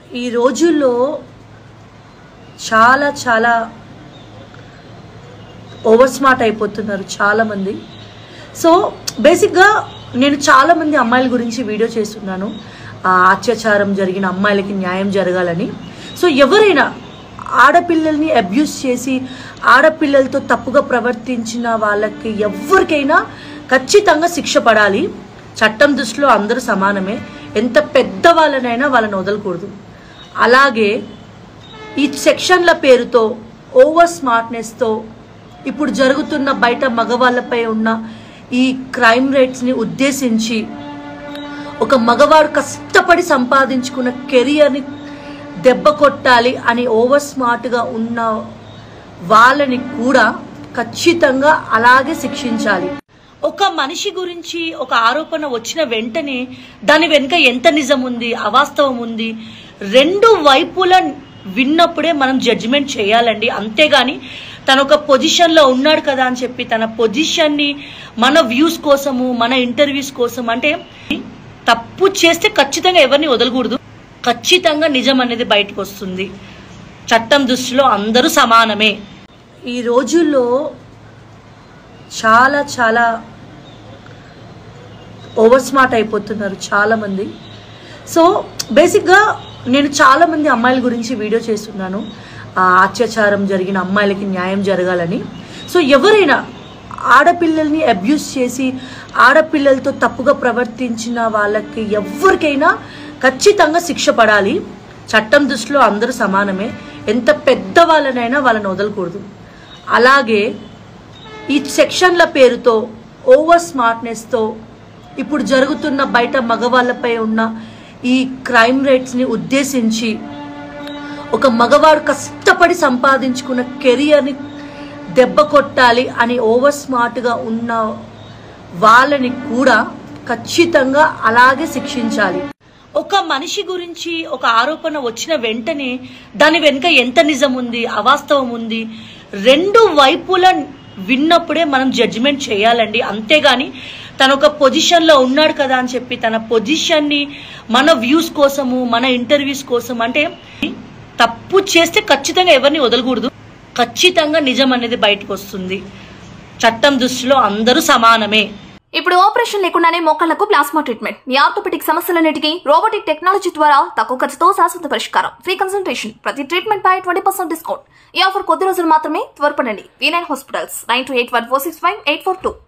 ఈ రోజుల్లో చాలా చాలా ఓవర్ స్మార్ట్ అయిపోతున్నారు చాలా మంది. సో బేసిక్గా నేను చాలా మంది అమ్మాయిల గురించి వీడియో చేస్తున్నాను, అత్యాచారం జరిగిన అమ్మాయిలకి న్యాయం జరగాలని. సో ఎవరైనా ఆడపిల్లల్ని అబ్యూస్ చేసి ఆడపిల్లలతో తప్పుగా ప్రవర్తించిన వాళ్ళకి ఎవరికైనా ఖచ్చితంగా శిక్ష పడాలి. చట్టం దృష్టిలో అందరూ సమానమే, ఎంత పెద్ద వాళ్ళనైనా వాళ్ళని వదలకూడదు. అలాగే ఈ సెక్షన్ల పేరుతో ఓవర్ స్మార్ట్నెస్తో ఇప్పుడు జరుగుతున్న బయట మగవాళ్ళపై ఉన్న ఈ క్రైమ్ రేట్స్ని ఉద్దేశించి ఒక మగవాడు కష్టపడి సంపాదించుకున్న కెరియర్ని దెబ్బ కొట్టాలి అని ఓవర్ స్మార్ట్గా ఉన్న వాళ్ళని కూడా ఖచ్చితంగా అలాగే శిక్షించాలి. ఒక మనిషి గురించి ఒక ఆరోపణ వచ్చిన వెంటనే దాని వెనుక ఎంత నిజం ఉంది, అవాస్తవం ఉంది, రెండు వైపుల విన్నప్పుడే మనం జడ్జిమెంట్ చేయాలండి. అంతేగాని తన ఒక పొజిషన్లో ఉన్నాడు కదా అని చెప్పి తన పొజిషన్ని మన వ్యూస్ కోసము మన ఇంటర్వ్యూస్ కోసం అంటే తప్పు చేస్తే ఖచ్చితంగా ఎవరిని వదలకూడదు. ఖచ్చితంగా నిజం అనేది బయటకు వస్తుంది. చట్టం దృష్టిలో అందరూ సమానమే. ఈ రోజుల్లో చాలా చాలా ఓవర్ స్మార్ట్ అయిపోతున్నారు చాలా మంది. సో బేసిక్గా నేను చాలా మంది అమ్మాయిల గురించి వీడియో చేస్తున్నాను, అత్యాచారం జరిగిన అమ్మాయిలకి న్యాయం జరగాలని. సో ఎవరైనా ఆడపిల్లల్ని అబ్యూస్ చేసి ఆడపిల్లలతో తప్పుగా ప్రవర్తించిన వాళ్ళకి ఎవరికైనా ఖచ్చితంగా శిక్ష పడాలి. చట్టం దృష్టిలో అందరూ సమానమే, ఎంత పెద్ద వాళ్ళనైనా వాళ్ళని వదలకూడదు. అలాగే ఈ సెక్షన్ల పేరుతో ఓవర్ స్మార్ట్నెస్తో ఇప్పుడు జరుగుతున్న బయట మగవాళ్ళపై ఉన్న ఈ క్రైమ్ రేట్స్ని ఉద్దేశించి ఒక మగవాడు కష్టపడి సంపాదించుకున్న కెరియర్ని దెబ్బ కొట్టాలి అని ఓవర్ స్మార్ట్గా ఉన్న వాళ్ళని కూడా ఖచ్చితంగా అలాగే శిక్షించాలి. ఒక మనిషి గురించి ఒక ఆరోపణ వచ్చిన వెంటనే దాని వెనుక ఎంత నిజం ఉంది, అవాస్తవం ఉంది, రెండు వైపుల విన్నప్పుడే మనం జడ్జిమెంట్ చేయాలండి. అంతేగాని తన ఒక పొజిషన్లో ఉన్నాడు కదా అని చెప్పి తన పొజిషన్ని మన వ్యూస్ కోసము మన ఇంటర్వ్యూస్ కోసం అంటే తప్పు చేస్తే ఖచ్చితంగా ఎవరిని వదలకూడదు. ఖచ్చితంగా నిజం అనేది బయటకు వస్తుంది. చట్టం దృష్టిలో అందరూ సమానమే. ఇప్పుడు ఆపరేషన్ లేకుండానే మోకాళ్లకు ప్లాస్మా ట్రీట్మెంట్, మీ ఆర్థోపెటిక్ సమస్యలన్నిటికీ రోబోటిక్ టెక్నాలజీ ద్వారా తక్కువ ఖర్చుతో శాశ్వత పరిష్కారం, ఫ్రీ కన్సల్టేషన్, ప్రతి ట్రీట్మెంట్ పై 20% డిస్కౌంట్. ఈ ఆఫర్ కొద్ది రోజులు మాత్రమే, త్వరపడండి. V9 hospitals 9281465842.